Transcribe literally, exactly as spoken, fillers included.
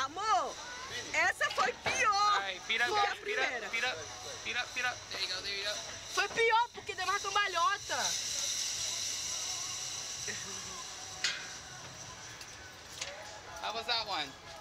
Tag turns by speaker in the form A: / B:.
A: Amor, essa foi pior
B: Alright, pira,
A: do que a
B: pira,
A: primeira.
B: pira, pira, pira. There you go, there you go.
C: Foi pior, porque deu mais cambalhota.
B: How was that one?